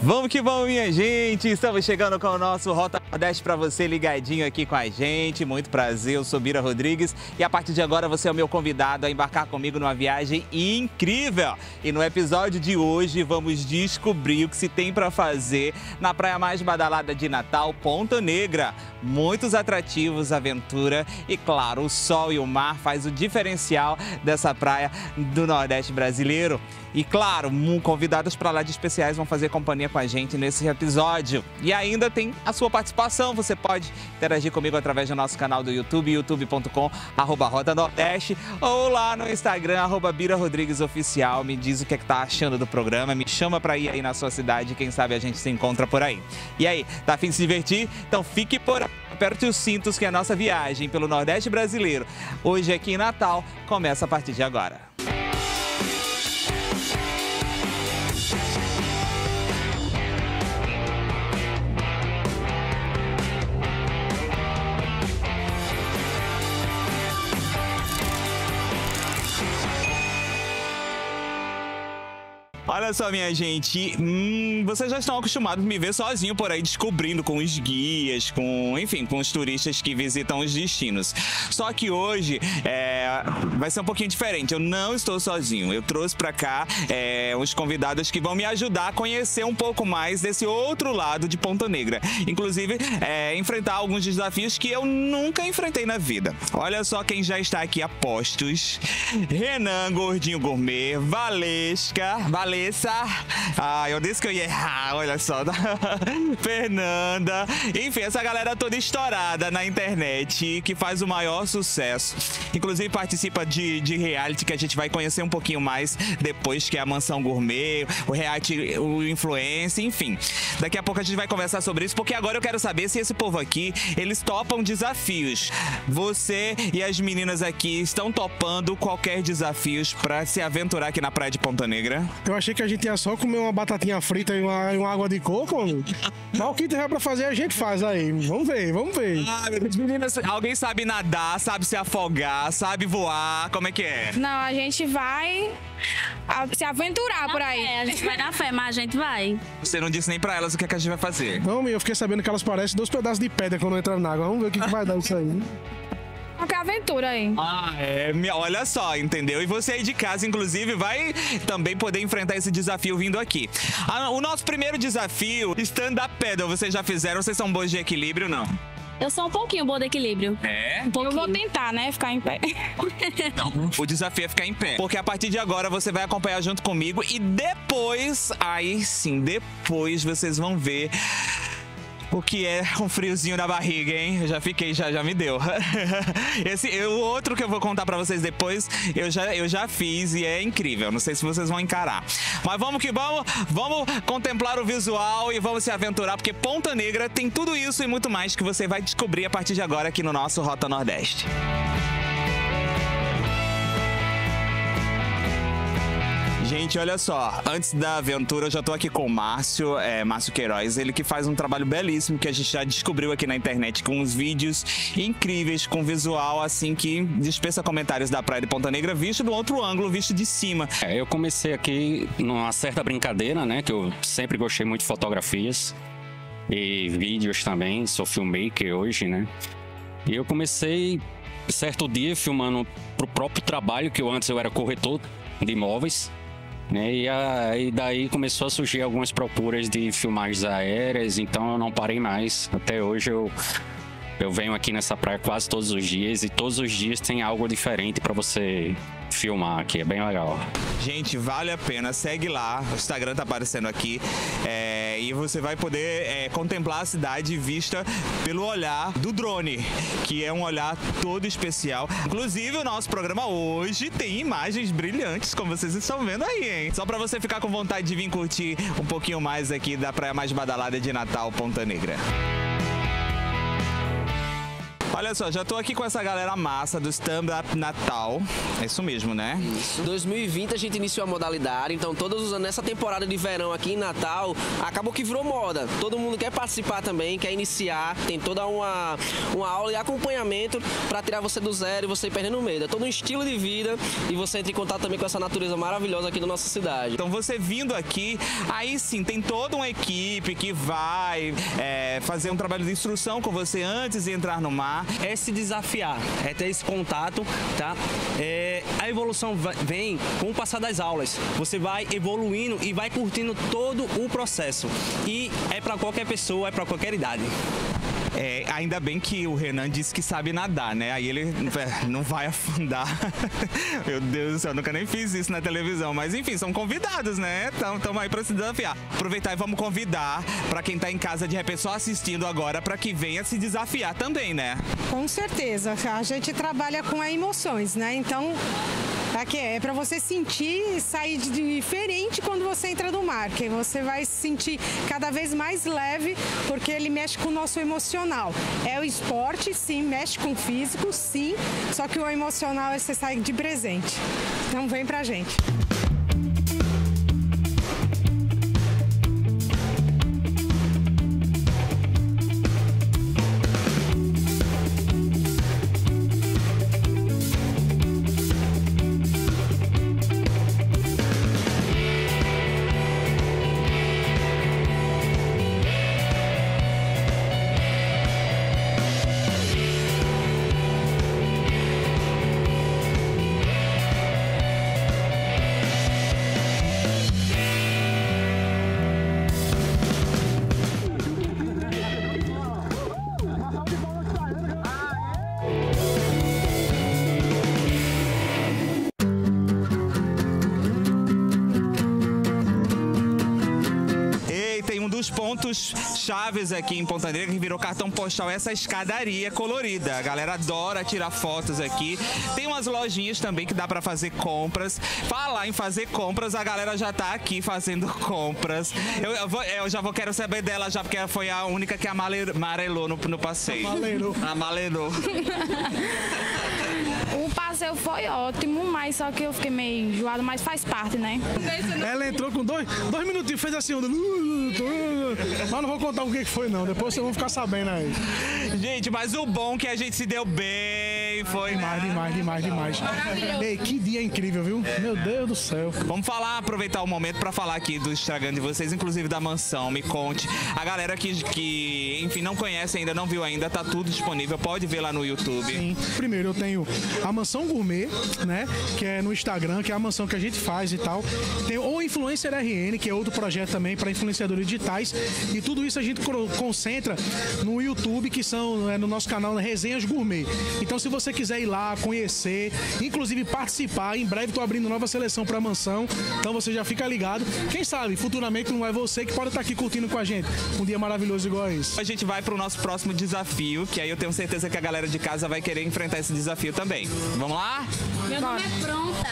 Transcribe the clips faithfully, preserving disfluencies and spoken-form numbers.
Vamos que vamos, minha gente! Estamos chegando com o nosso Rota Nordeste para você ligadinho aqui com a gente. Muito prazer, eu sou Bira Rodrigues e a partir de agora você é o meu convidado a embarcar comigo numa viagem incrível. E no episódio de hoje vamos descobrir o que se tem para fazer na praia mais badalada de Natal, Ponta Negra. Muitos atrativos, aventura e, claro, o sol e o mar faz o diferencial dessa praia do Nordeste brasileiro. E claro, convidados para lá de especiais vão fazer companhia com a gente nesse episódio. E ainda tem a sua participação, você pode interagir comigo através do nosso canal do YouTube, youtube ponto com arroba Rota Nordeste, ou lá no Instagram, arroba Bira Rodrigues Oficial. Me diz o que é que tá achando do programa, me chama para ir aí na sua cidade, quem sabe a gente se encontra por aí. E aí, tá a fim de se divertir? Então fique por aí, aperte os cintos que a nossa viagem pelo Nordeste brasileiro, hoje aqui em Natal, começa a partir de agora. Olha só, minha gente, hum, vocês já estão acostumados a me ver sozinho por aí descobrindo com os guias, com, enfim, com os turistas que visitam os destinos. Só que hoje é, vai ser um pouquinho diferente, eu não estou sozinho. Eu trouxe para cá é, uns convidados que vão me ajudar a conhecer um pouco mais desse outro lado de Ponta Negra. Inclusive, é, enfrentar alguns desafios que eu nunca enfrentei na vida. Olha só quem já está aqui a postos. Renan, Gordinho Gourmet, Valesca, Valesca. Ah, eu disse que eu ia errar, olha só. Fernanda. Enfim, essa galera toda estourada na internet, que faz o maior sucesso. Inclusive participa de, de reality que a gente vai conhecer um pouquinho mais depois, que é a Mansão Gourmet, o reality, o influencer, enfim. Daqui a pouco a gente vai conversar sobre isso, porque agora eu quero saber se esse povo aqui, eles topam desafios. Você e as meninas aqui estão topando qualquer desafios pra se aventurar aqui na praia de Ponta Negra? Eu achei que a gente ia só comer uma batatinha frita e uma, uma água de coco, mano. Mas o que tiver pra fazer, a gente faz aí. Vamos ver, vamos ver. Ah, meu Deus, meninas, alguém sabe nadar, sabe se afogar, sabe voar, como é que é? Não, a gente vai se aventurar por aí. É, a gente vai na fé, mas a gente vai. Você não disse nem pra elas o que, é que a gente vai fazer. Não, eu fiquei sabendo que elas parecem dois pedaços de pedra quando entram na água. Vamos ver o que, que vai dar isso aí. Qualquer aventura aí. Ah, é, olha só, entendeu? E você aí de casa, inclusive, vai também poder enfrentar esse desafio vindo aqui. Ah, o nosso primeiro desafio, stand-up paddle, vocês já fizeram? Vocês são bons de equilíbrio, não? Eu sou um pouquinho boa de equilíbrio. É? Um pouquinho. Eu vou tentar, né? Ficar em pé. Não, o desafio é ficar em pé. Porque a partir de agora você vai acompanhar junto comigo e depois, aí sim, depois vocês vão ver o que é um friozinho na barriga, hein? Eu já fiquei, já, já me deu. Esse, o outro que eu vou contar pra vocês depois, eu já, eu já fiz e é incrível. Não sei se vocês vão encarar. Mas vamos que vamos, vamos contemplar o visual e vamos se aventurar, porque Ponta Negra tem tudo isso e muito mais que você vai descobrir a partir de agora aqui no nosso Rota Nordeste. Gente, olha só, antes da aventura eu já tô aqui com o Márcio, é, Márcio Queiroz, ele que faz um trabalho belíssimo que a gente já descobriu aqui na internet com uns vídeos incríveis, com visual assim que dispensa comentários da praia de Ponta Negra, visto do outro ângulo, visto de cima. É, eu comecei aqui numa certa brincadeira, né, que eu sempre gostei muito de fotografias e vídeos também, sou filmmaker hoje, né, e eu comecei certo dia filmando pro próprio trabalho, que eu antes eu era corretor de imóveis, né? E aí daí começou a surgir algumas procuras de filmagens aéreas, então eu não parei mais. Até hoje eu, eu venho aqui nessa praia quase todos os dias e todos os dias tem algo diferente para você filmar aqui, é bem legal. Gente, vale a pena, segue lá, o Instagram tá aparecendo aqui, é, e você vai poder é, contemplar a cidade vista pelo olhar do drone, que é um olhar todo especial. Inclusive, o nosso programa hoje tem imagens brilhantes, como vocês estão vendo aí, hein? Só pra você ficar com vontade de vir curtir um pouquinho mais aqui da praia mais badalada de Natal, Ponta Negra. Olha só, já tô aqui com essa galera massa do stand-up Natal. É isso mesmo, né? Isso. dois mil e vinte a gente iniciou a modalidade, então todos os anos, nessa temporada de verão aqui em Natal, acabou que virou moda. Todo mundo quer participar também, quer iniciar, tem toda uma, uma aula e acompanhamento para tirar você do zero e você ir perdendo o medo. É todo um estilo de vida e você entra em contato também com essa natureza maravilhosa aqui da nossa cidade. Então você vindo aqui, aí sim, tem toda uma equipe que vai é, fazer um trabalho de instrução com você antes de entrar no mar. É se desafiar, é ter esse contato, tá? É, a evolução vem com o passar das aulas. Você vai evoluindo e vai curtindo todo o processo. E é para qualquer pessoa, é para qualquer idade. É, ainda bem que o Renan disse que sabe nadar, né? Aí ele é, não vai afundar. Meu Deus do céu, eu nunca nem fiz isso na televisão. Mas enfim, são convidados, né? Então estamos aí para se desafiar. Aproveitar e vamos convidar para quem tá em casa de repente só assistindo agora para que venha se desafiar também, né? Com certeza. A gente trabalha com emoções, né? Então é para você sentir, sair de diferente quando você entra no mar, que você vai se sentir cada vez mais leve, porque ele mexe com o nosso emocional. É o esporte, sim, mexe com o físico, sim, só que o emocional você sai de presente. Então vem pra gente. Dos pontos chaves aqui em Ponta Negra que virou cartão postal é essa escadaria colorida. A galera adora tirar fotos aqui. Tem umas lojinhas também que dá pra fazer compras. Falar em fazer compras, a galera já tá aqui fazendo compras. Eu, eu, vou, eu já vou quero saber dela já, porque ela foi a única que amarelou no, no passeio. Amarelou. Amarelou. O passeio foi ótimo, mas só que eu fiquei meio enjoado, mas faz parte, né? Ela entrou com dois, dois minutinhos, fez assim, mas não vou contar o que foi não, depois vocês vão ficar sabendo aí. Gente, mas o bom é que a gente se deu bem, foi, demais, né? demais, demais, demais. Ei, que dia incrível, viu? É. Meu Deus do céu. Vamos falar, aproveitar o momento para falar aqui do Instagram de vocês, inclusive da mansão. Me conte. A galera que, que, enfim, não conhece ainda, não viu ainda, tá tudo disponível, pode ver lá no YouTube. Sim. Primeiro eu tenho a Mansão Gourmet, né? Que é no Instagram, que é a mansão que a gente faz e tal. Tem o Influencer R N, que é outro projeto também para influenciadores digitais. E tudo isso a gente concentra no YouTube, que são é, no nosso canal Resenhas Gourmet. Então, se você quiser ir lá, conhecer, inclusive participar, em breve estou abrindo nova seleção para a mansão. Então você já fica ligado. Quem sabe, futuramente não é você que pode estar aqui curtindo com a gente. Um dia maravilhoso igual a esse. A gente vai para o nosso próximo desafio, que aí eu tenho certeza que a galera de casa vai querer enfrentar esse desafio também. Vamos lá? Meu nome é Pronta.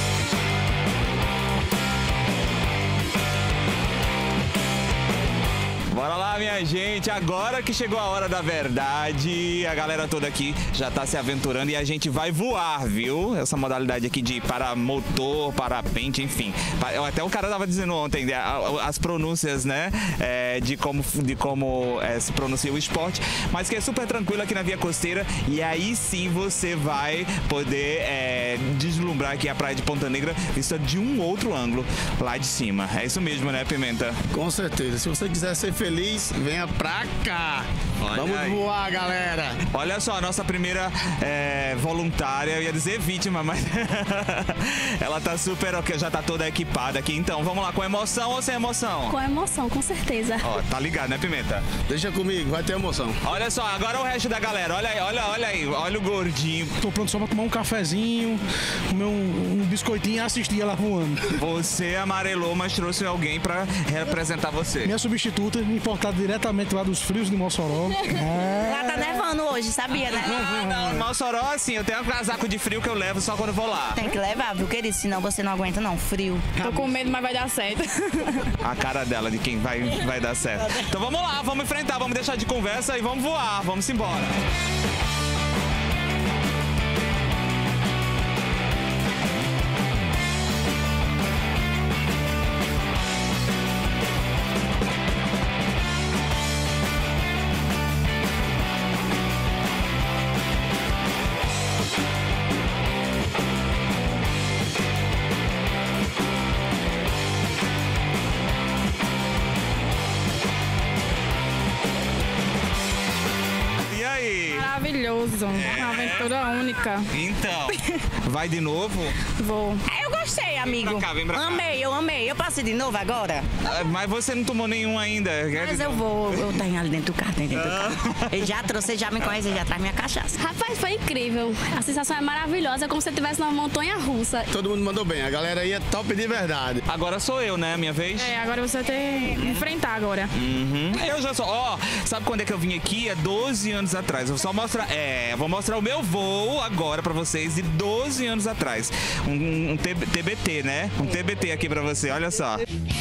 Bora lá, minha gente. Agora que chegou a hora da verdade, a galera toda aqui já tá se aventurando e a gente vai voar, viu? Essa modalidade aqui de paramotor, parapente, enfim. Até o cara tava dizendo ontem as pronúncias, né? É, de como, de como é, se pronuncia o esporte, mas que é super tranquilo aqui na Via Costeira. E aí sim você vai poder é, deslumbrar aqui a praia de Ponta Negra vista de um outro ângulo lá de cima. É isso mesmo, né, Pimenta? Com certeza. Se você quiser ser feliz, venha pra cá. Olha Vamos aí. voar, galera. Olha só, a nossa primeira é, voluntária, eu ia dizer vítima, mas ela tá super ok, já tá toda equipada aqui. Então, vamos lá, com emoção ou sem emoção? Com emoção, com certeza. Ó, tá ligado, né, Pimenta? Deixa comigo, vai ter emoção. Olha só, agora o resto da galera. Olha aí, olha, olha aí, olha o gordinho. Tô pronto só pra tomar um cafezinho, comer um, um biscoitinho e assistir ela voando. Você amarelou, mas trouxe alguém pra representar você. Minha substituta, importada diretamente lá dos frios de Mossoró. É. Lá tá nevando hoje, sabia, né? Não, não, Mossoró, assim, eu tenho um casaco de frio que eu levo só quando vou lá. Tem que levar, viu, querido? Senão você não aguenta, não. Frio. Tô com medo, mas vai dar certo. A cara dela de quem vai, vai dar certo. Então vamos lá, vamos enfrentar, vamos deixar de conversa e vamos voar, vamos embora. maravilhoso, É. uma aventura única. Então, vai de novo? Vou. Eu gostei, amigo. Vem pra cá, vem pra cá. Amei, eu amei. Eu posso ir de novo agora? Ah, Mas você não tomou nenhum ainda. Mas eu vou. Eu tenho ali dentro do carro, tem dentro do carro. Ele já trouxe, ele já me conhece, ele já traz minha cachaça. Rapaz, foi incrível. A sensação é maravilhosa, é como se você estivesse numa montanha russa. Todo mundo mandou bem, a galera aí é top de verdade. Agora sou eu, né? Minha vez? É, agora você tem que enfrentar agora. Uhum. Eu já sou. Ó, sabe quando é que eu vim aqui? É doze anos atrás. Eu vou só mostrar. É, vou mostrar o meu voo agora pra vocês de doze anos atrás. Um, um T B T, né? Um T B T aqui pra você, olha só.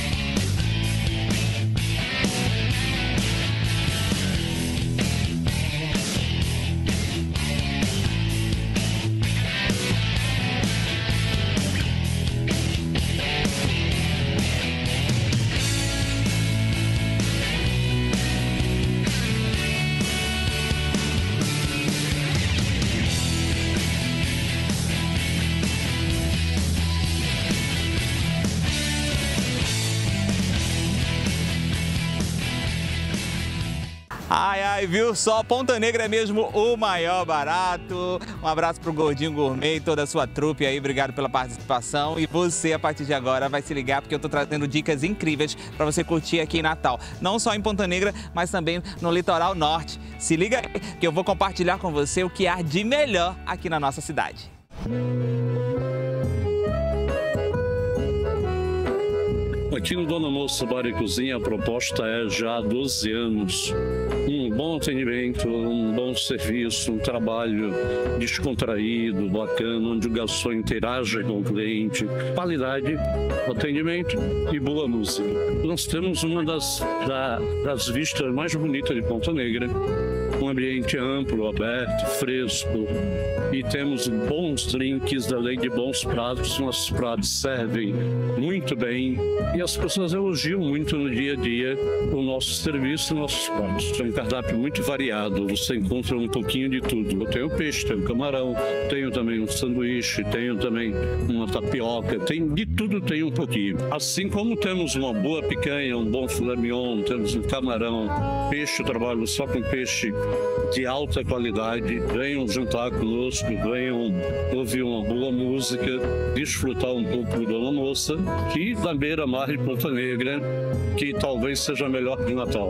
Ai, ai, viu? Só Ponta Negra é mesmo o maior barato. Um abraço pro Gordinho Gourmet e toda a sua trupe aí. Obrigado pela participação. E você, a partir de agora, vai se ligar porque eu tô trazendo dicas incríveis para você curtir aqui em Natal. Não só em Ponta Negra, mas também no litoral norte. Se liga aí que eu vou compartilhar com você o que há de melhor aqui na nossa cidade. Aqui no Dona Moça Bar e Cozinha a proposta é já há doze anos. Um bom atendimento, um bom serviço, um trabalho descontraído, bacana, onde o garçom interage com o cliente. Qualidade, atendimento e boa música. Nós temos uma das, da, das vistas mais bonitas de Ponta Negra. Um ambiente amplo, aberto, fresco. E temos bons drinks, além de bons pratos. Nossos pratos servem muito bem. E as pessoas elogiam muito no dia a dia o nosso serviço e nossos pratos. Tem um cardápio muito variado, você encontra um pouquinho de tudo. Eu tenho peixe, tenho camarão, tenho também um sanduíche, tenho também uma tapioca, tem, de tudo tem um pouquinho. Assim como temos uma boa picanha, um bom filé mignon, temos um camarão, peixe, eu trabalho só com peixe de alta qualidade. Venham jantar conosco, venham ouvir uma boa música, desfrutar um pouco do Dona Moça e da beira-mar de Ponta Negra, que talvez seja melhor que Natal.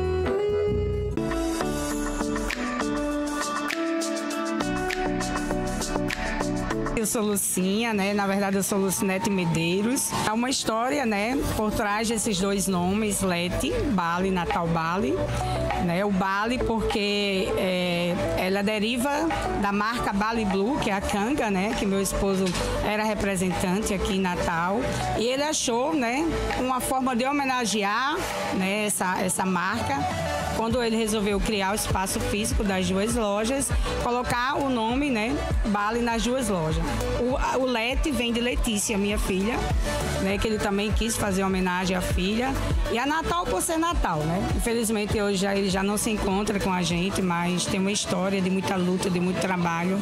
Eu sou Lucinha, né? Na verdade eu sou Lucinete Medeiros. Há uma história, né? Por trás desses dois nomes, Leti, Bali, Natal Bali. Né? O Bali porque é, ela deriva da marca Bali Blue, que é a canga, né? Que meu esposo era representante aqui em Natal. E ele achou, né? Uma forma de homenagear, né? essa, essa marca. Quando ele resolveu criar o espaço físico das duas lojas, colocar o nome, né, Bali nas duas lojas. O, o Leti vem de Letícia, minha filha, né, que ele também quis fazer homenagem à filha. E a Natal por ser Natal, né? Infelizmente hoje já, ele já não se encontra com a gente, mas tem uma história de muita luta, de muito trabalho.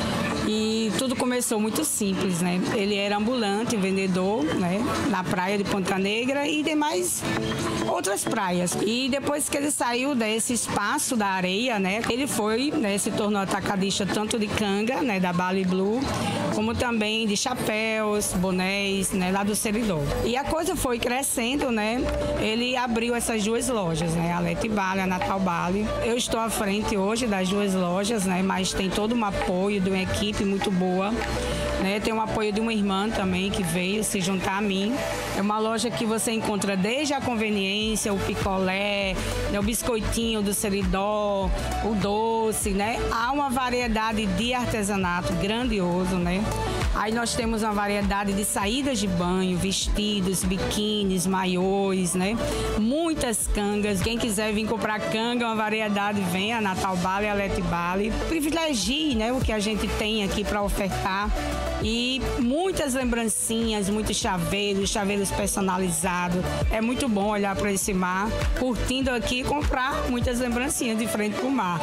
E tudo começou muito simples, né? Ele era ambulante, vendedor, né? Na praia de Ponta Negra e demais outras praias. E depois que ele saiu desse espaço da areia, né? Ele foi, né? Se tornou atacadista tanto de canga, né? Da Bali Blue, como também de chapéus, bonés, né? Lá do Seridó. E a coisa foi crescendo, né? Ele abriu essas duas lojas, né? A Leti Bali, a Natal Bali. Eu estou à frente hoje das duas lojas, né? Mas tem todo um apoio de uma equipe muito boa, né? Tem o apoio de uma irmã também que veio se juntar a mim. É uma loja que você encontra desde a conveniência, o picolé, né? O biscoitinho do Seridó, o doce, né? Há uma variedade de artesanato grandioso, né? Aí nós temos uma variedade de saídas de banho, vestidos, biquínis, maiôs, né? Muitas cangas. Quem quiser vir comprar canga, uma variedade, vem a Natal Bali, a Leti Bali. Privilegie, né, o que a gente tem aqui para ofertar. E muitas lembrancinhas, muitos chaveiros, chaveiros personalizados. É muito bom olhar para esse mar, curtindo aqui e comprar muitas lembrancinhas de frente para o mar.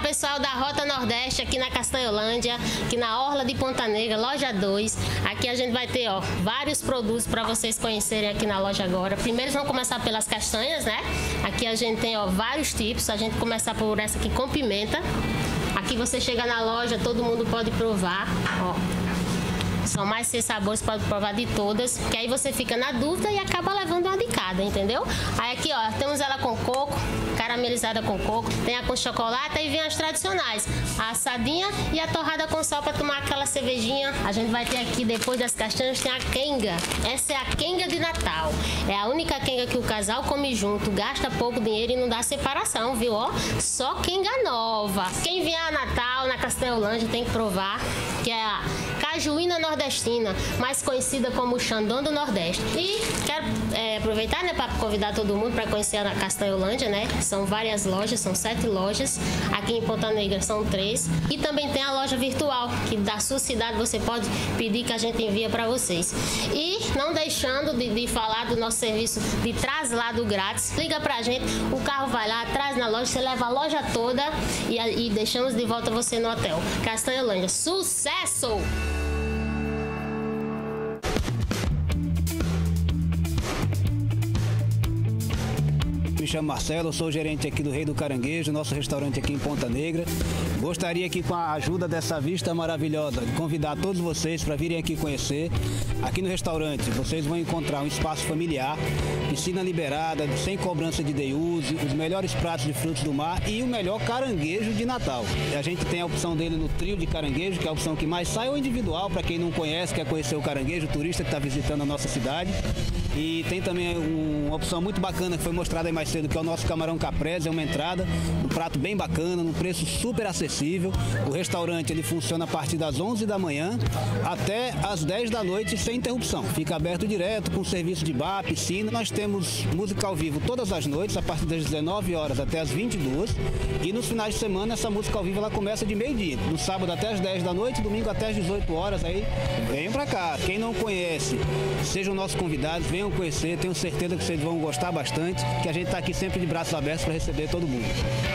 pessoal da Rota Nordeste aqui na Castanholândia, aqui na Orla de Ponta Negra, loja dois. Aqui a gente vai ter, ó, vários produtos para vocês conhecerem aqui na loja agora. Primeiro vamos começar pelas castanhas, né? Aqui a gente tem, ó, vários tipos. A gente começar por essa aqui com pimenta. Aqui você chega na loja, todo mundo pode provar, ó. São mais seis sabores, pode provar de todas, que aí você fica na dúvida e acaba levando uma de cada, entendeu? Aí aqui, ó, temos ela com coco, caramelizada com coco, tem a com chocolate e vem as tradicionais, a assadinha e a torrada com sal para tomar aquela cervejinha. A gente vai ter aqui, depois das castanhas, tem a quenga. Essa é a quenga de Natal. É a única quenga que o casal come junto, gasta pouco dinheiro e não dá separação, viu? Ó, só quenga nova. Quem vier a Natal, na Castanholândia, tem que provar, que é a cajuína nordestina, mais conhecida como o Xandão do Nordeste. E quero é, aproveitar, né, para convidar todo mundo para conhecer a Castanholândia, né? São várias lojas, são sete lojas. Aqui em Ponta Negra são três. E também tem a loja virtual, que da sua cidade você pode pedir que a gente envia para vocês. E não deixando de, de falar do nosso serviço de traslado grátis, liga pra gente, o carro vai lá, traz na loja, você leva a loja toda e, e deixamos de volta você no hotel. Castanholândia, sucesso! Me chamo Marcelo, sou gerente aqui do Rei do Caranguejo, nosso restaurante aqui em Ponta Negra. Gostaria aqui, com a ajuda dessa vista maravilhosa, de convidar todos vocês para virem aqui conhecer. Aqui no restaurante vocês vão encontrar um espaço familiar, piscina liberada, sem cobrança de day use, os melhores pratos de frutos do mar e o melhor caranguejo de Natal. A gente tem a opção dele no trio de caranguejo, que é a opção que mais sai, ou individual, para quem não conhece, quer conhecer o caranguejo, o turista que está visitando a nossa cidade. E tem também uma opção muito bacana que foi mostrada aí mais cedo, que é o nosso camarão caprese, é uma entrada, um prato bem bacana, num preço super acessível. O restaurante ele funciona a partir das onze da manhã até as dez da noite sem interrupção. Fica aberto direto com serviço de bar, piscina. Nós temos música ao vivo todas as noites, a partir das dezenove horas até as vinte e duas. E nos finais de semana essa música ao vivo ela começa de meio-dia, do sábado até as dez da noite, domingo até as dezoito horas. Aí venham pra cá. Quem não conhece, sejam nossos convidados, venham conhecer, tenho certeza que vocês vão gostar bastante, que a gente está aqui sempre de braços abertos para receber todo mundo.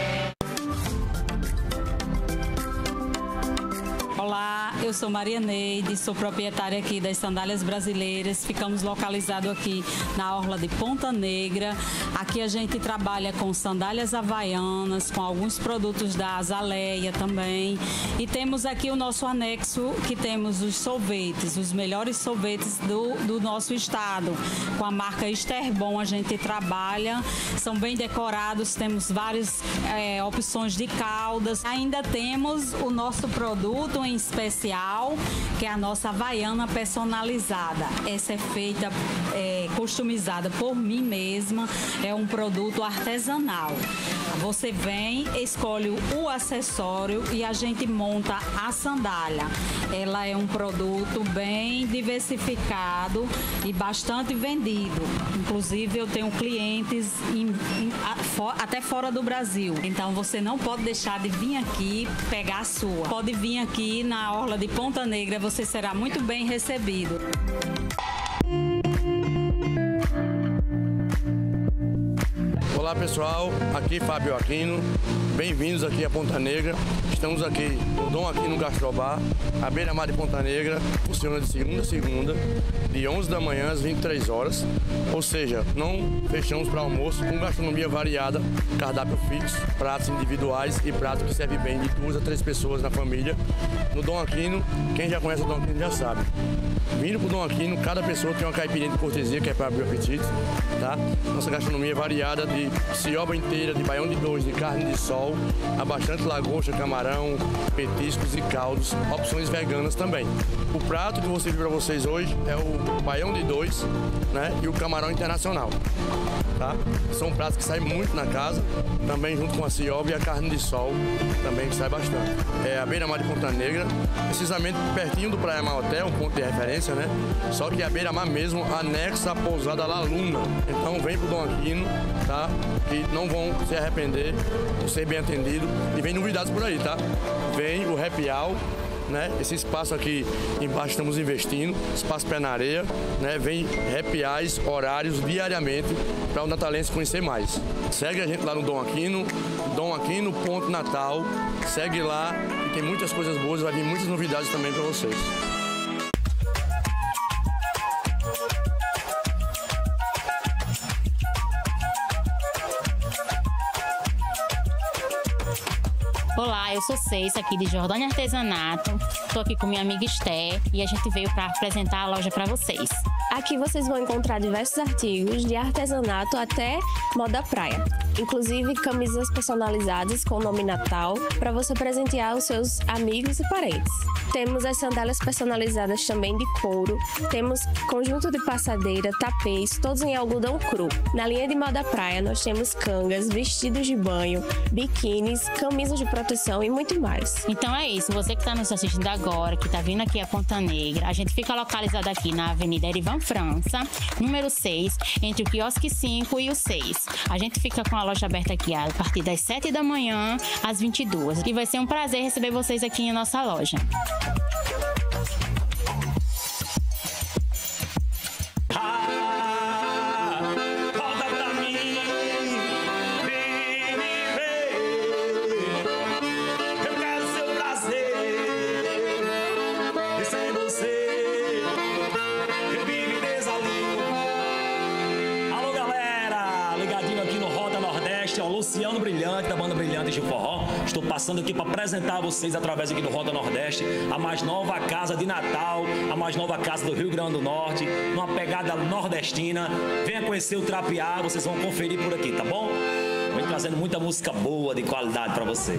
Olá, eu sou Maria Neide, sou proprietária aqui das Sandálias Brasileiras. Ficamos localizados aqui na Orla de Ponta Negra. Aqui a gente trabalha com sandálias havaianas, com alguns produtos da Azaleia também. E temos aqui o nosso anexo, que temos os sorvetes, os melhores sorvetes do, do nosso estado. Com a marca Esterbon a gente trabalha, são bem decorados, temos várias é, opções de caldas. Ainda temos o nosso produto em especial, que é a nossa havaiana personalizada. Essa é feita, é, customizada por mim mesma, é um produto artesanal. Você vem, escolhe o acessório e a gente monta a sandália. Ela é um produto bem diversificado e bastante vendido. Inclusive eu tenho clientes em, em, a, for, até fora do Brasil. Então você não pode deixar de vir aqui pegar a sua. Pode vir aqui na Orla de Ponta Negra, você será muito bem recebido. Olá pessoal, aqui Fábio Aquino, bem-vindos aqui a Ponta Negra. Estamos aqui, o Dom Aquino Gastrobar, à beira-mar de Ponta Negra, funciona de segunda a segunda, de onze da manhã às vinte e três horas, ou seja, não fechamos para almoço, com gastronomia variada, cardápio fixo, pratos individuais e pratos que servem bem de duas a três pessoas na família. No Dom Aquino, quem já conhece o Dom Aquino já sabe. Vindo pro Dom Aquino, cada pessoa tem uma caipirinha de cortesia, que é para abrir o apetite, tá? Nossa gastronomia é variada de cioba inteira, de baião de dois, de carne de sol, há bastante lagosta, camarão, petiscos e caldos, opções veganas também. O prato que eu vou servir para vocês hoje é o baião de dois, né, e o camarão internacional, tá? São pratos que saem muito na casa, também junto com a cioba e a carne de sol, também que sai bastante. É a beira-mar de Ponta Negra, precisamente pertinho do Praia Mar Hotel, um ponto de referência, né? Só que a beira-mar mesmo anexa à pousada La Luna. Então vem pro Dom Aquino, tá? Que não vão se arrepender, vão ser bem atendidos. E vem novidades por aí, tá? Vem o happy hour, né? Esse espaço aqui embaixo estamos investindo, espaço pé na areia, né? Vem happy hours, horários diariamente para o natalense conhecer mais. Segue a gente lá no Dom Aquino, Dom Aquino ponto Natal. Segue lá, que tem muitas coisas boas, vai vir muitas novidades também para vocês. Olá, eu sou Ceissa, aqui de Jordânia Artesanato. Estou aqui com minha amiga Esté e a gente veio para apresentar a loja para vocês. Aqui vocês vão encontrar diversos artigos de artesanato até moda praia. Inclusive camisas personalizadas com o nome Natal para você presentear os seus amigos e parentes. Temos as sandálias personalizadas também de couro. Temos conjunto de passadeira, tapês, todos em algodão cru. Na linha de moda praia nós temos cangas, vestidos de banho, biquínis, camisas de proteção e muito mais. Então é isso, você que está nos assistindo agora, que está vindo aqui a Ponta Negra, a gente fica localizado aqui na Avenida Erivan França, número seis, entre o quiosque cinco e o seis. A gente fica com a loja aberta aqui a partir das sete da manhã às vinte e duas. E vai ser um prazer receber vocês aqui em nossa loja. Luciano Brilhante, da banda Brilhante de Forró. Estou passando aqui para apresentar a vocês, através aqui do Roda Nordeste, a mais nova casa de Natal, a mais nova casa do Rio Grande do Norte, numa pegada nordestina. Venha conhecer o Trapear, vocês vão conferir por aqui, tá bom? Vem trazendo muita música boa, de qualidade para vocês.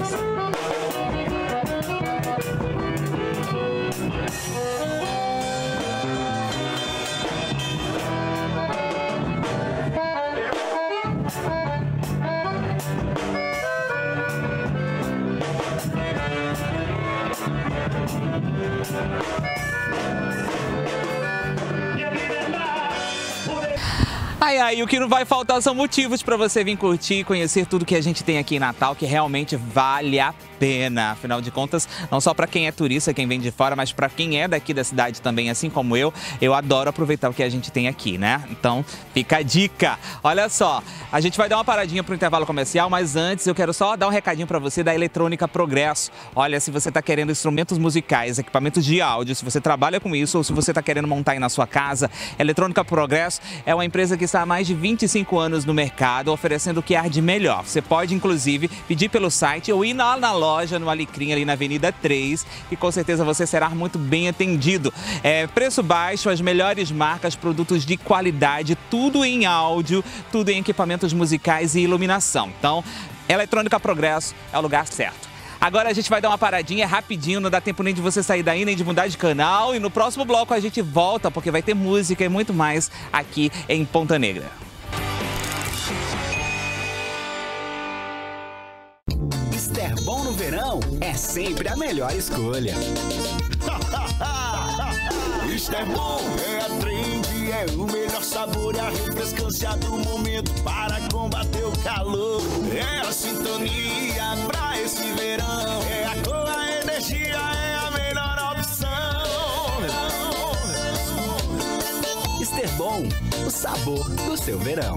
Ai, ai, o que não vai faltar são motivos para você vir curtir e conhecer tudo que a gente tem aqui em Natal, que realmente vale a pena. Afinal de contas, não só para quem é turista, quem vem de fora, mas para quem é daqui da cidade também, assim como eu, eu adoro aproveitar o que a gente tem aqui, né? Então, fica a dica. Olha só, a gente vai dar uma paradinha pro intervalo comercial, mas antes eu quero só dar um recadinho para você da Eletrônica Progresso. Olha, se você tá querendo instrumentos musicais, equipamentos de áudio, se você trabalha com isso ou se você tá querendo montar aí na sua casa, Eletrônica Progresso é uma empresa que está há mais de vinte e cinco anos no mercado, oferecendo o que há de melhor. Você pode, inclusive, pedir pelo site ou ir lá na loja, no Alecrim, ali na Avenida três, e com certeza você será muito bem atendido. É, preço baixo, as melhores marcas, produtos de qualidade, tudo em áudio, tudo em equipamentos musicais e iluminação. Então, Eletrônica Progresso é o lugar certo. Agora a gente vai dar uma paradinha rapidinho, não dá tempo nem de você sair daí, nem de mudar de canal. E no próximo bloco a gente volta, porque vai ter música e muito mais aqui em Ponta Negra. Esterbom no verão é sempre a melhor escolha. Esterbom é a trend, é o melhor sabor e a refrescância do momento para combater o calor. É a sintonia pra esse verão, é a cor, a energia, é a melhor opção. Esterbom, o sabor do seu verão.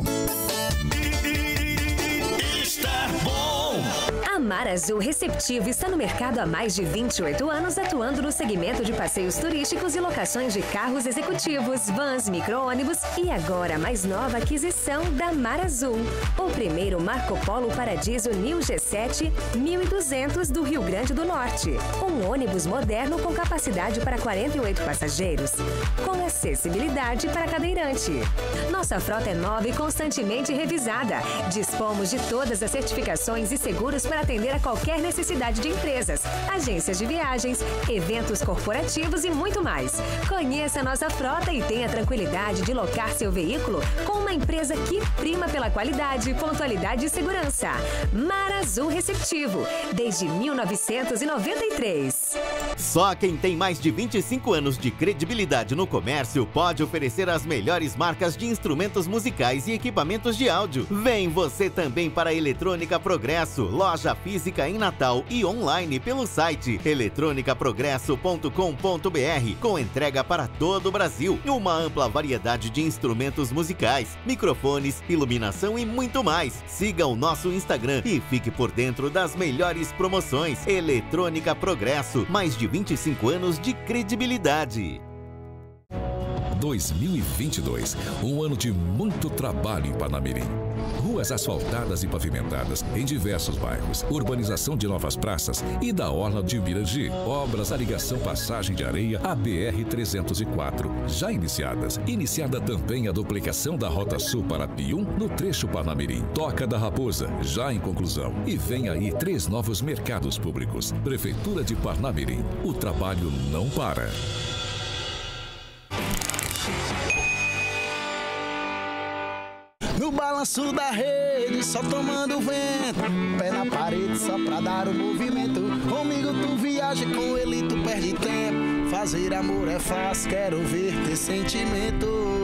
Esterbom. A Mar Azul Receptivo está no mercado há mais de vinte e oito anos, atuando no segmento de passeios turísticos e locações de carros executivos, vans, micro-ônibus e agora a mais nova aquisição da Mar Azul. O primeiro Marco Polo Paradiso Neo G sete mil e duzentos do Rio Grande do Norte. Um ônibus moderno com capacidade para quarenta e oito passageiros, com acessibilidade para cadeirante. Nossa frota é nova e constantemente revisada. Dispomos de todas as certificações e seguros para atender a qualquer necessidade de empresas, agências de viagens, eventos corporativos e muito mais. Conheça a nossa frota e tenha a tranquilidade de locar seu veículo com uma empresa que prima pela qualidade, pontualidade e segurança. Mar Azul Receptivo, desde mil novecentos e noventa e três. Só quem tem mais de vinte e cinco anos de credibilidade no comércio pode oferecer as melhores marcas de instrumentos musicais e equipamentos de áudio. Vem você também para a Eletrônica Progresso, loja física em Natal e online pelo site eletrônica progresso ponto com ponto br, com entrega para todo o Brasil. Uma ampla variedade de instrumentos musicais, microfones, iluminação e muito mais. Siga o nosso Instagram e fique por dentro das melhores promoções. Eletrônica Progresso, mais de vinte e cinco anos de credibilidade. dois mil e vinte e dois, um ano de muito trabalho em Parnamirim. Ruas asfaltadas e pavimentadas em diversos bairros, urbanização de novas praças e da orla de Mirangi, obras da ligação Passagem de Areia à B R trezentos e quatro, já iniciadas. Iniciada também a duplicação da Rota Sul para Pium no trecho Parnamirim. Toca da Raposa, já em conclusão. E vem aí três novos mercados públicos. Prefeitura de Parnamirim, o trabalho não para. No balanço da rede, só tomando vento, pé na parede só pra dar o movimento. Comigo tu viaja, com ele tu perde tempo. Fazer amor é fácil, quero ver ter sentimento.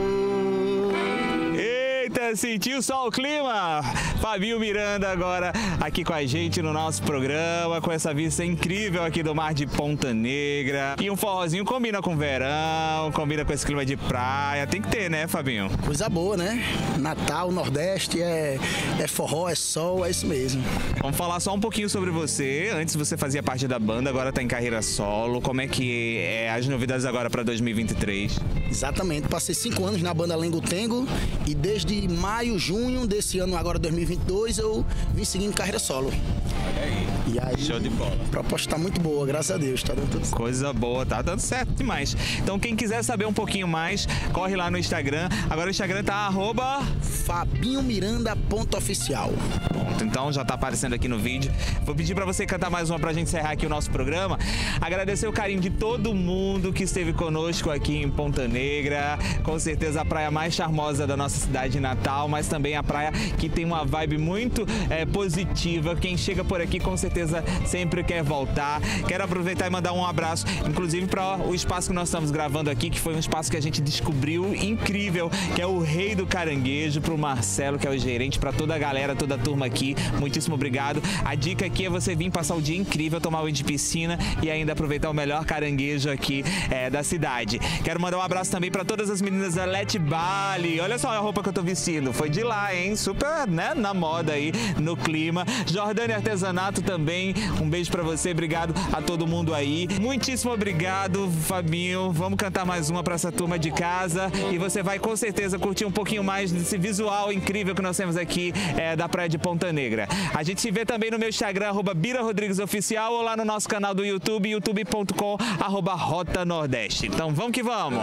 Eita, sentiu só o clima? Fabinho Miranda agora aqui com a gente no nosso programa, com essa vista incrível aqui do mar de Ponta Negra. E um forrozinho combina com verão, combina com esse clima de praia. Tem que ter, né, Fabinho? Coisa boa, né? Natal, Nordeste, é, é forró, é sol, é isso mesmo. Vamos falar só um pouquinho sobre você. Antes você fazia parte da banda, agora tá em carreira solo. Como é que é as novidades agora para dois mil e vinte e três? Exatamente, passei cinco anos na banda Lengo Tengo e desde maio, junho desse ano, agora dois mil e vinte e dois, eu vim seguindo carreira solo. Olha aí. E aí, show de bola. A proposta tá muito boa, graças a Deus, tá dando tudo certo. Coisa boa, tá dando certo demais. Então quem quiser saber um pouquinho mais, corre lá no Instagram. Agora o Instagram tá arroba Fabinho Miranda ponto oficial. Pronto, então já tá aparecendo aqui no vídeo. Vou pedir pra você cantar mais uma pra gente encerrar aqui o nosso programa. Agradecer o carinho de todo mundo que esteve conosco aqui em Ponta Negra. Com certeza a praia mais charmosa da nossa cidade natal, mas também a praia que tem uma vibe muito é, positiva. Quem chega por aqui com certeza sempre quer voltar. Quero aproveitar e mandar um abraço, inclusive para o espaço que nós estamos gravando aqui, que foi um espaço que a gente descobriu incrível, que é o Rei do Caranguejo, pro Marcelo, que é o gerente, para toda a galera, toda a turma aqui. Muitíssimo obrigado. A dica aqui é você vir passar o dia incrível, tomar banho de piscina e ainda aproveitar o melhor caranguejo aqui é, da cidade. Quero mandar um abraço também para todas as meninas da Let Bali. Olha só a roupa que eu tô vestindo, foi de lá, hein? Super, né, na moda aí, no clima. Jordânia Artesanato também, um beijo pra você, obrigado a todo mundo aí. Muitíssimo obrigado, Fabinho. Vamos cantar mais uma pra essa turma de casa e você vai com certeza curtir um pouquinho mais desse visual incrível que nós temos aqui é, da praia de Ponta Negra. A gente se vê também no meu Instagram, arroba Bira Rodrigues Oficial, ou lá no nosso canal do YouTube, youtube ponto com, arroba Rota Nordeste. Então vamos que vamos!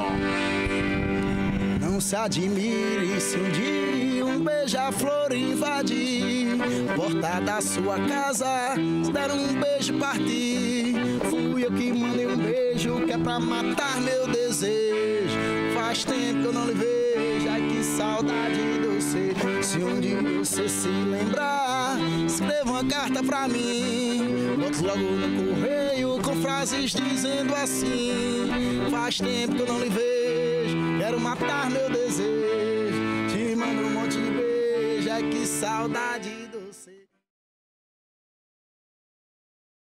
Não se admire se um dia um beija-flor invadir porta da sua casa, se der um beijo partir. Fui eu que mandei um beijo que é pra matar meu desejo. Faz tempo que eu não lhe vejo, ai que saudade de você. Se um dia você se lembrar, escreva uma carta pra mim, bote logo no correio com frases dizendo assim: faz tempo que eu não lhe vejo, quero matar meu desejo. Te mando um monte de beijo, ai que saudade.